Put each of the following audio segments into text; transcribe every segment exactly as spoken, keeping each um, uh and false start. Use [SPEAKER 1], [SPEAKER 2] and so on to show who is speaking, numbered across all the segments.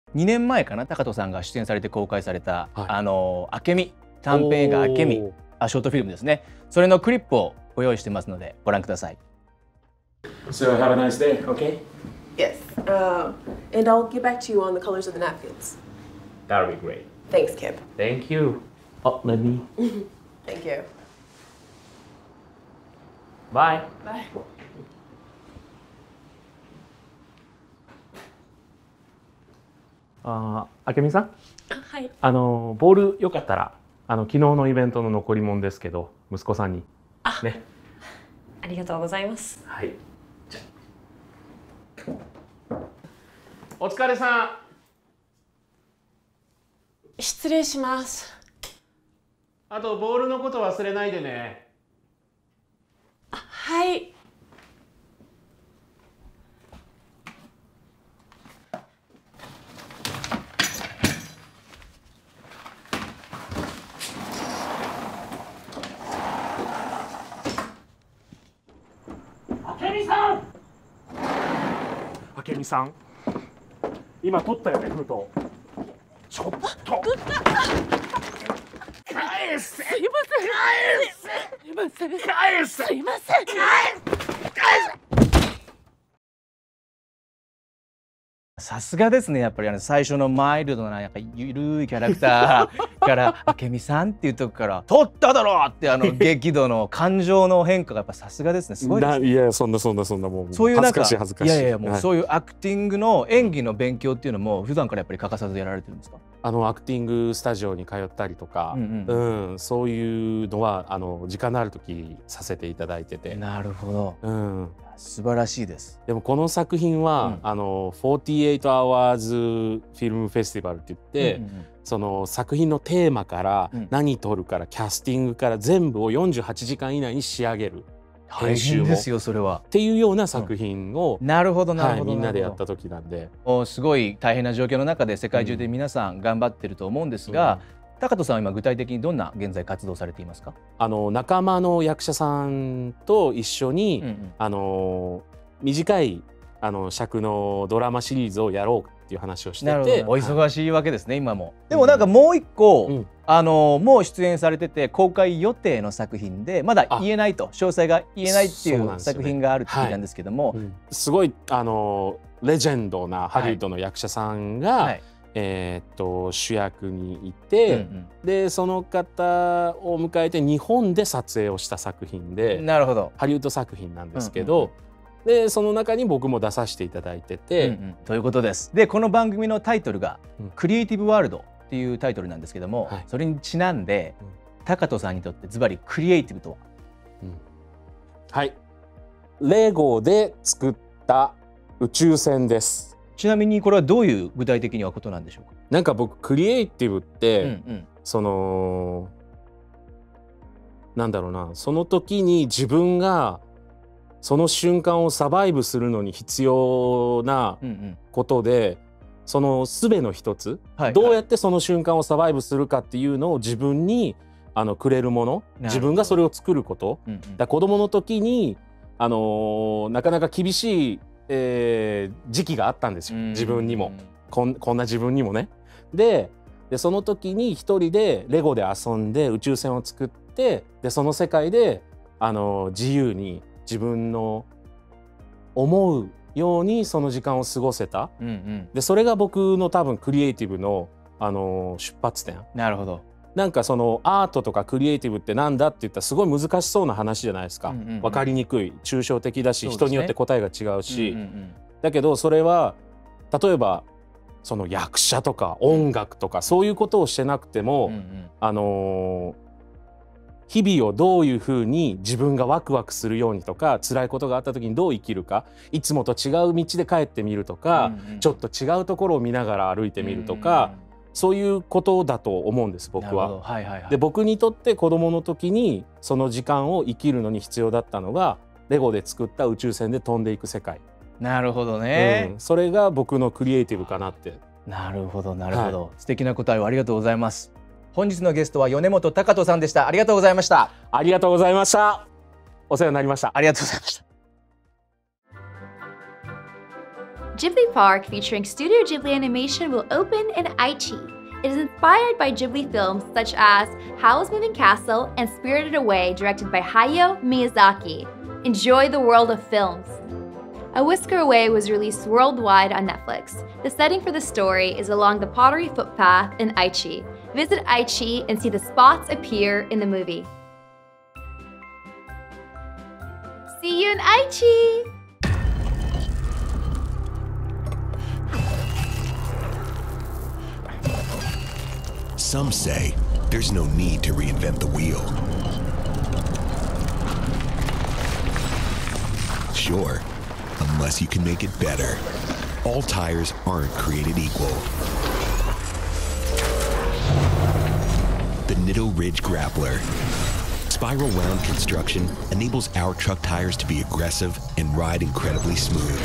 [SPEAKER 1] にねんまえかな、高人さんが出演されて公開された、
[SPEAKER 2] はい、
[SPEAKER 1] あの明美短編映画明美、あショートフィルムですね。それのクリップをご用意してますのでご覧ください。
[SPEAKER 3] So have a nice day, okay?
[SPEAKER 4] Yes. Uh, and I'll get back to you on the colors of the napkins.
[SPEAKER 3] That'll be great.
[SPEAKER 4] Thanks, Kip.
[SPEAKER 3] Thank you. Oh, let me.
[SPEAKER 4] Thank you.
[SPEAKER 3] Bye.
[SPEAKER 4] Bye.
[SPEAKER 2] ああ、明美さん。
[SPEAKER 5] はい。
[SPEAKER 2] あのボールよかったらあの昨日のイベントの残り物ですけど息子さんに
[SPEAKER 5] あ、
[SPEAKER 2] ね。
[SPEAKER 5] ありがとうございます。
[SPEAKER 2] はい。じゃお疲れさん。
[SPEAKER 5] 失礼します。
[SPEAKER 2] あとボールのこと忘れないでね。
[SPEAKER 5] あ、はい。
[SPEAKER 2] 明美さん。明美さん。今取ったよね封筒。ちょっと。返せ。すいません。返せ。すいません。返せ。すいません。返せ。
[SPEAKER 1] さすがですね。やっぱりあの最初のマイルドななんかゆるいキャラクターから明美さんっていうとこから取っただろうってあの激怒の感情の変化がやっぱさすがですね。すごいですね。
[SPEAKER 2] いやそんなそんなそんなもう
[SPEAKER 1] そういうなんか
[SPEAKER 2] 恥ずかしい恥ずかしい。
[SPEAKER 1] いやいやもうそういうアクティングの演技の勉強っていうのも普段からやっぱり欠かさずやられてるんですか？
[SPEAKER 2] あのアクティングスタジオに通ったりとか、うん、うんうん、そういうのはあの時間のある時させていただいてて。
[SPEAKER 1] なるほど。
[SPEAKER 2] うん。
[SPEAKER 1] 素晴らしいです。
[SPEAKER 2] でもこの作品は、うん、あのフォーティーエイトアワーズフィルムフェスティバルって言って、うんうんうん、その作品のテーマから、うん、何撮るからキャスティングから全部をよんじゅうはちじかん以内に仕上げる。
[SPEAKER 1] 編集もですよそれは。
[SPEAKER 2] っていうような作品を、
[SPEAKER 1] うん、なるほどなるほど、
[SPEAKER 2] はい、みんなでやった時なんで、
[SPEAKER 1] おすごい大変な状況の中で世界中で皆さん頑張ってると思うんですが。うん、高人さんは今具体的にどんな現在活動されていますか？あ
[SPEAKER 2] の仲間の役者さんと一緒に、うんうん、あの短いあの尺のドラマシリーズをやろうっていう話をしてて、
[SPEAKER 1] お忙しいわけですね、はい、今も。でもなんかもう一個、うん、あのもう出演されてて公開予定の作品でまだ言えないと詳細が言えないっていう作品があるって聞いたんですけども、
[SPEAKER 2] はい、うん、すごいあのレジェンドなハリウッドの役者さんが、はい、えー、っと主役にいて、うんうん、でその方を迎えて日本で撮影をした作品で、
[SPEAKER 1] なるほど、
[SPEAKER 2] ハリウッド作品なんですけど、うんうんうん、でその中に僕も出させていただいてて、うんうん、
[SPEAKER 1] ということです。でこの番組のタイトルが「クリエイティブワールド」っていうタイトルなんですけども、はい、それにちなんで、うん、高人さんにとってズバリクリエイティブとは、
[SPEAKER 2] うん、はいレゴで作った宇宙船です。
[SPEAKER 1] ちなみにこれはどういう具体的にはことなんでしょうか？
[SPEAKER 2] なんか僕クリエイティブって、うんうん、そのなんだろうな、その時に自分がその瞬間をサバイブするのに必要なことで、うんうん、その術の一つ、はい、どうやってその瞬間をサバイブするかっていうのを自分にあのくれるもの、自分がそれを作ること、うんうん、だ子供の時にあのー、なかなか厳しいえー、時期があったんですよ、自分にもこん、こんな自分にもね。で、でその時に一人でレゴで遊んで宇宙船を作って、でその世界であの自由に自分の思うようにその時間を過ごせた、うんうん、でそれが僕の多分クリエイティブの、あの出発点。
[SPEAKER 1] なるほど。
[SPEAKER 2] なんかそのアートとかクリエイティブってなんだって言ったらすごい難しそうな話じゃないですか。分かりにくい、抽象的だし、人によって答えが違うし、だけどそれは例えばその役者とか音楽とかそういうことをしてなくても、うんうん、あのー、日々をどういうふうに自分がワクワクするようにとか、辛いことがあった時にどう生きるか、いつもと違う道で帰ってみるとか、うんうん、ちょっと違うところを見ながら歩いてみるとか、うんうん、そういうことだと思うんです僕は。はいはいはい、で僕にとって子どもの時にその時間を生きるのに必要だったのがレゴで作った宇宙船で飛んでいく世界。
[SPEAKER 1] なるほどね、
[SPEAKER 2] うん、それが僕のクリエイティブかなって。
[SPEAKER 1] なるほどなるほど、はい、素敵な答えをありがとうございます。本日のゲストは米本高人さんでした。ありがとうございました。
[SPEAKER 2] ありがとうございました。お世話になりました。
[SPEAKER 1] ありがとうございました。
[SPEAKER 6] Ghibli Park, featuring Studio Ghibli animation, will open in Aichi. It is inspired by Ghibli films such as Howl's Moving Castle and Spirited Away, directed by Hayao Miyazaki. Enjoy the world of films. A Whisker Away was released worldwide on Netflix. The setting for the story is along the pottery footpath in Aichi. Visit Aichi and see the spots appear in the movie. See you in Aichi!
[SPEAKER 7] Some say there's no need to reinvent the wheel. Sure, unless you can make it better. All tires aren't created equal. The Nitto Ridge Grappler. Spiral wound construction enables our truck tires to be aggressive and ride incredibly smooth.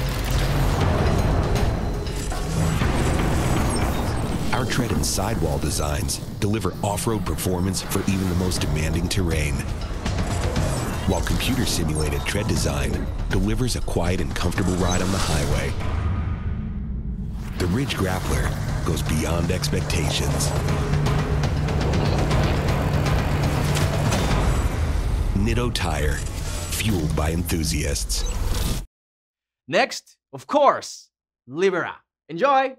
[SPEAKER 7] Our tread and sidewall designs deliver off-road performance for even the most demanding terrain, while computer-simulated tread design delivers a quiet and comfortable ride on the highway. The Ridge Grappler goes beyond expectations. Nitto Tire, fueled by enthusiasts.
[SPEAKER 1] Next, of course, Libera. Enjoy!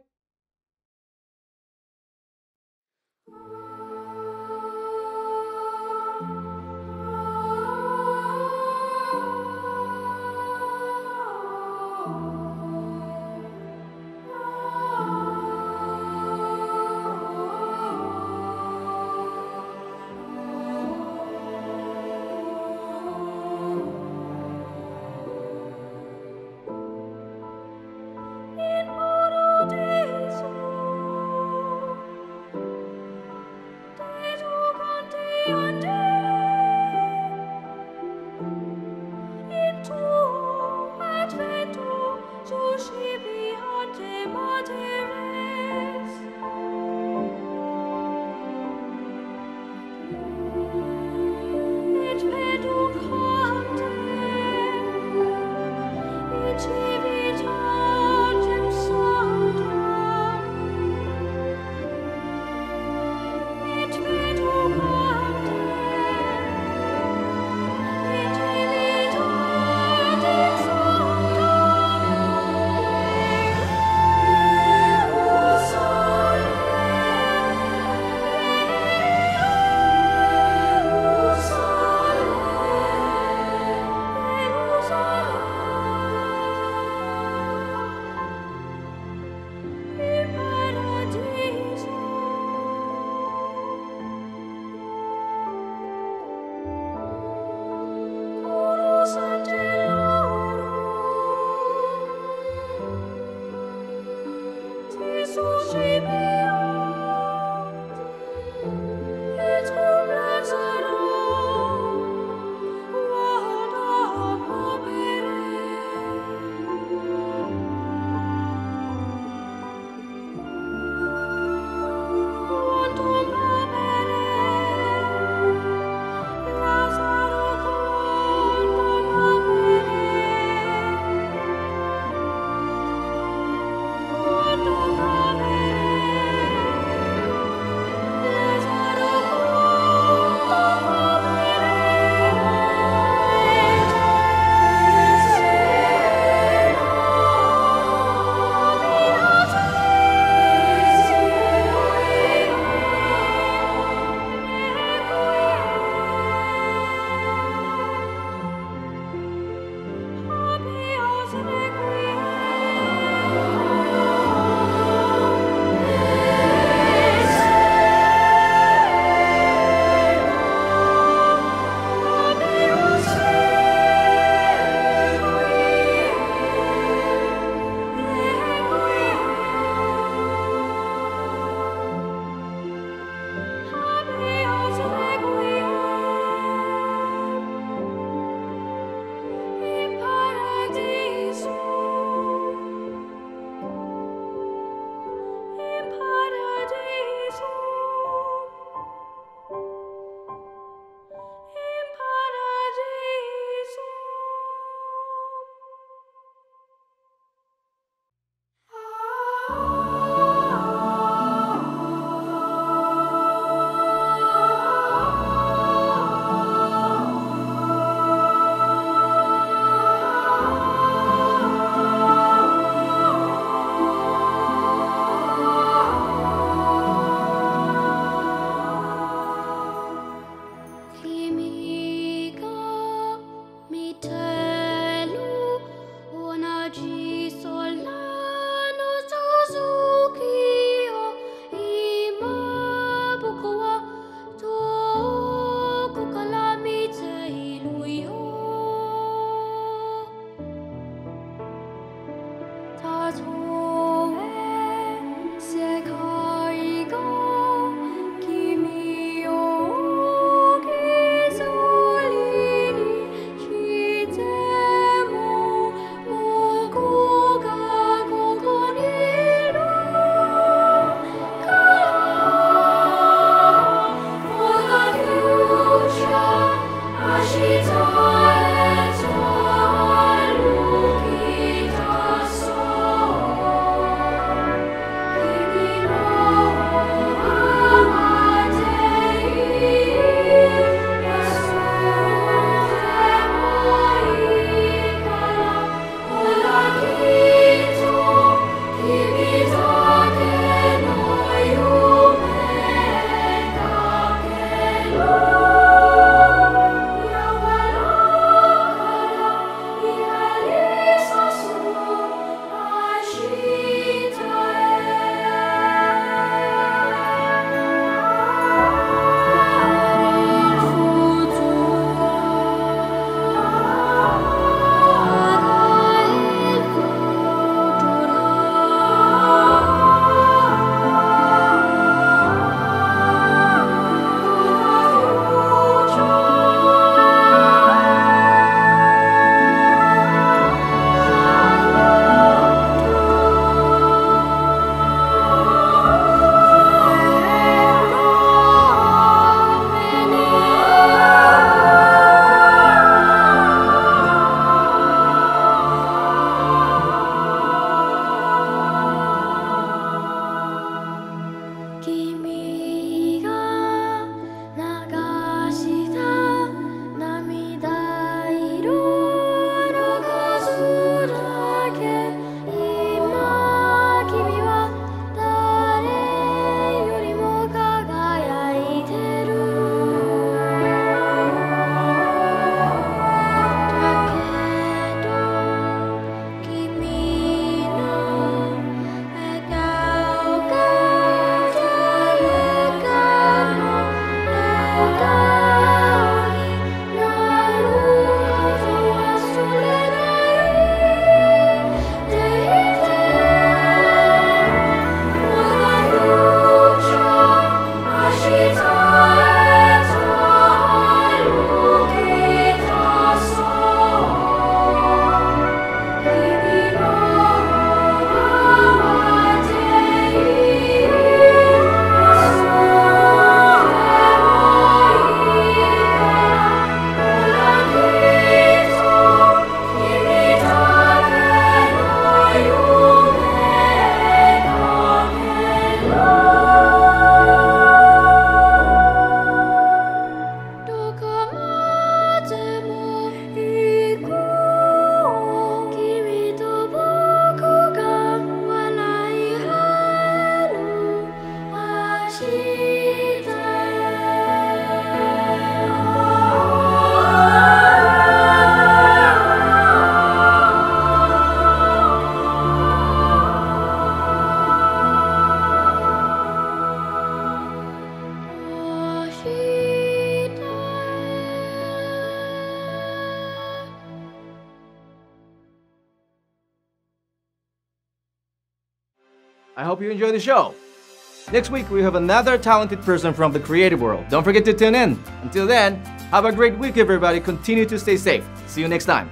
[SPEAKER 1] I hope you enjoy the show. Next week, we have another talented person from the creative world. Don't forget to tune in. Until then, have a great week, everybody. Continue to stay safe. See you next time.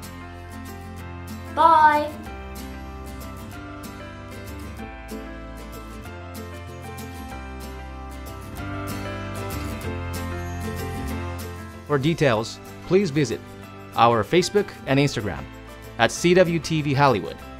[SPEAKER 6] Bye.
[SPEAKER 1] For details, please visit our Facebook and Instagram at C W T V Hollywood.